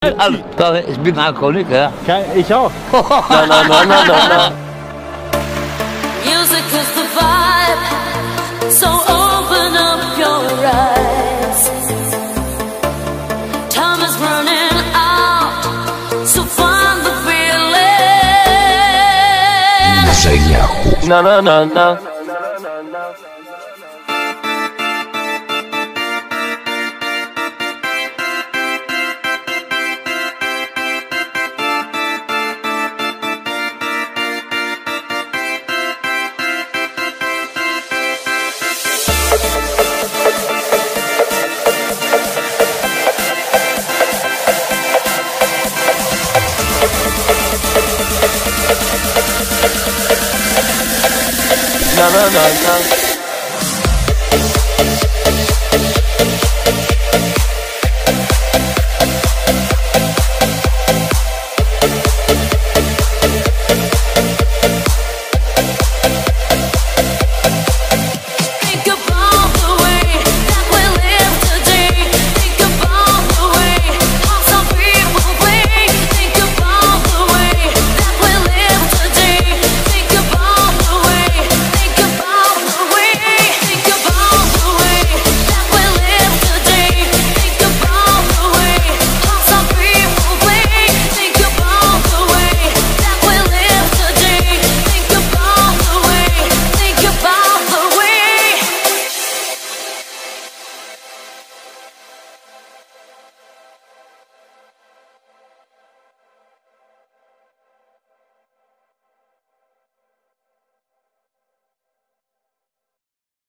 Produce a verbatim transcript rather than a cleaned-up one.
Also, ich bin Alkoholiker. Ich auch. Nein, nein, nein, nein, nein, nein. Music is the vibe, so open up your eyes. Time is running out, so find the feeling. Na, na, na, na. Na, na, na, na.